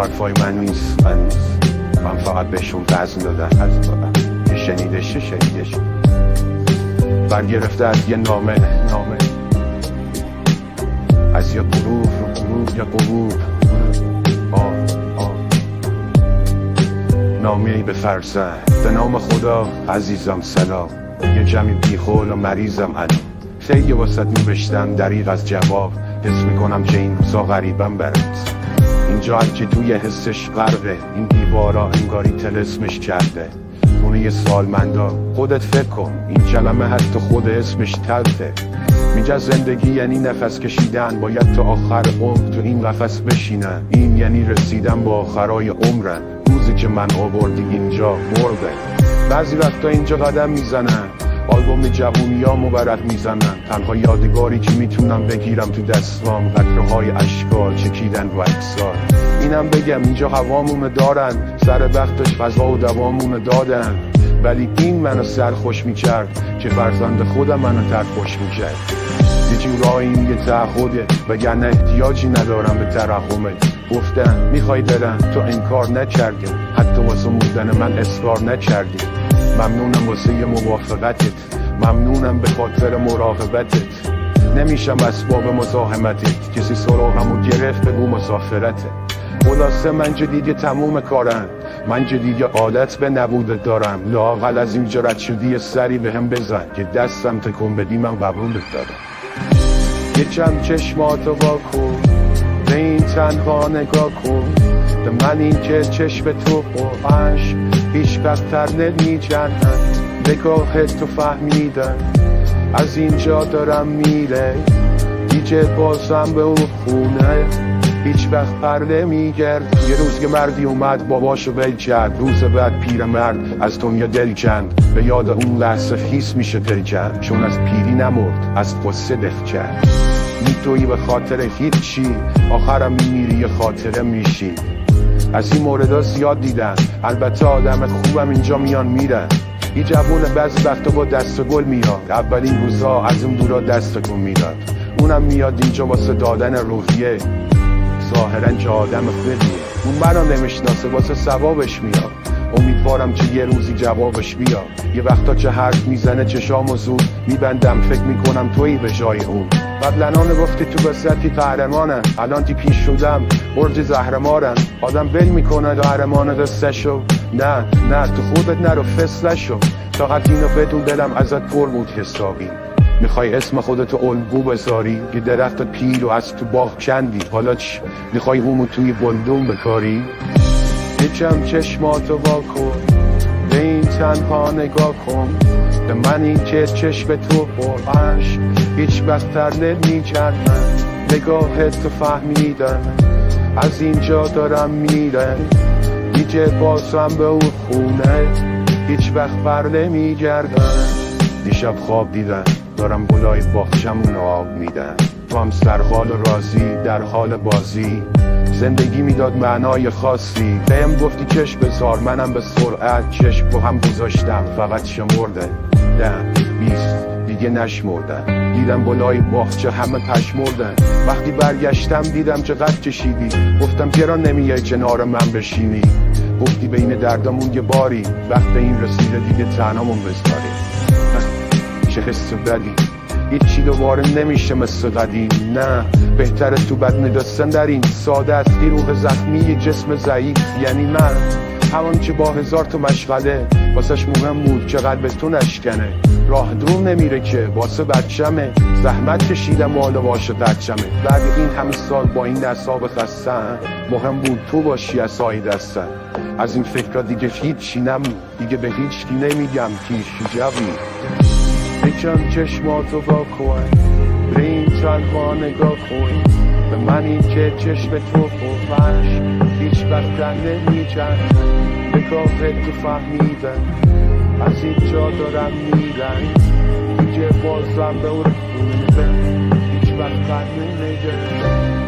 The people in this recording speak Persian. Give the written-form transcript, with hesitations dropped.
حرفای من نیست، من فقط بهشون وزن دادم از دادم که شنیدش برگرفته از یه نامه از یه غروب یا غروب نامه‌ای به فرزند. به نام خدا عزیزم سلام، یه جمعی بیخول و مریضم الان. خیلی واسط نوشتم دریغ از جواب، حس میکنم که این روزا غریبم برات. اینجا هرکی توی حسش غرقه، این دیوارا انگاری طلسمش کرده. خونه سالمندا خودت فکر کن، این کلمه حتی خود اسمش تلخه. میگه زندگی یعنی نفس کشیدن، باید تا آخر عمر تو این قفس بشینن. این یعنی رسیدن با آخرای عمرن، روزی که من آوردی اینجا مرده. بعضی وقتا اینجا قدم میزنن، آلبوم جوونیامو برق میزنن. تنها یادگاری که میتونم بگیرم تو دستام، قطره‌های اشکال چکیدن و اکسار. اینم بگم اینجا هوامونو دارن، سر وقتش غذا و دوامونو دادن. ولی این منو سرخوش میکرد که فرزند خودم منو ترخوش میکرد. یه جورایی این یه تعهده، وگرنه احتیاجی ندارم به ترحمت. گفتن میخوای برم، تو انکار نکردی، حتی واسه موندن من اصرار نکردی. ممنونم واسه یه موافقتت، ممنونم به خاطر مراقبتت. نمیشم اسباب مزاحمتت، کسی سراغمو گرفت بگو مسافرته. خلاصه من دیگه تموم کارم، من دیگه عادت به نبودت دارم. لااقل از اینجا رد شدی یه سری به هم بزن که دستم تکون بدی من قبولت دارم. یکم چشماتو وا کن، به این تنها نگاه کن. به من این که چشم تو قرآنش هیچ وقت‌تر نمی‌جنن. نگاهت تو فهمیدن، از اینجا دارم میره. دیگه بازم به اون خونه هیچ وقت پر نمیگرد. یه روز که مردی اومد باباشو ول کرد، روز بعد پیرمرد از دنیا دل کند. به یاد اون لحظه حس میشه دل کرد، چون از پیری نمرد، از قصه دف کرد. میتویی به خاطر هیچی، آخرم میمیری یه خاطره میشی. از این موردها زیاد دیدن، البته آدم خوبم اینجا میان میرن. یه جوون بعضی وقتا با دست گل میاد، اولین روزها از اون دورا دست گل میداد. اونم میاد اینجا واسه دادن روحیه، ظاهرا که آدم خوبیه. اون منو نمیشناسه، واسه ثوابش میاد. امیدوارم که یه روزی جوابش بیاد. یه وقتا که حرف میزنه چشامو زود میبندم، فکر میکنم تویی به جای اون. قبلنانه گفتی تو بسیتی قهرمانم، الان تی پیش شدم برج زهرمارم. آدم ول میکنه قهرمان دستشو، نه تو خودت نرو فسلشو. فقط اینو بدون دلم ازت پر بود حسابی. میخوای اسم خودتو الگو بذاری، یه درخت پیل و از تو باغ کندی. حالا چی؟ میخوای اونو توی بلدون بکاری؟ یکم چشماتو وا کن، به این تنها نگاه کن. به من این که چشم تو قرآنش هیچ وقت‌تر نمی‌کرد. من نگاهت تو فهمیدم، از اینجا دارم میرم. دیگه بازم به اون خونه هیچ وقت بر نمیگردم. دیشب خواب دیدم دارم گلای باغچمون آب میدم. تو هم سرحال و راضی در حال بازی. زندگی میداد معنای خاصی. بهم گفتی چشم بذار، منم به سرعت چشم رو هم گذاشتم. فقط شمرده 10-20 دیگه نشمردن. دیدم بالای باغچه همه پشمردن. وقتی برگشتم دیدم چقدر کشیدی. گفتم چرا نمیای کنار من بشینی؟ گفتی بین دردامون یه باری، وقت این رسیده دیگه تنهامون بذاری. چه حس بدی، هیچی دوباره نمیشه مثل قدیم. نه بهتره تو بد ندستن در این ساده است. روح زخمی جسم ضعیف یعنی من، همون که با هزار تا مشغله واسش مهم بود که قلب تو نشکنه. راه دور نمیره که واسه بچمه، زحمت کشیدم حالا باشه بچمه. بعد این همه سال با این اعصاب خستم، مهم بود تو باشی عصای دستم. از این فکرها دیگه هیچی نمون، دیگه به هیچکی نمیگم پیش جوی. یکم چشماتو وا کن، به این تنها نگاه کن. به من این که چشم تو پرفش هیچ وقت نمیجن. نگاهت تو فهمیدن، از اینجا دارم میرن. دیگه بازم به اون خونه هیچ وقت نمیجن.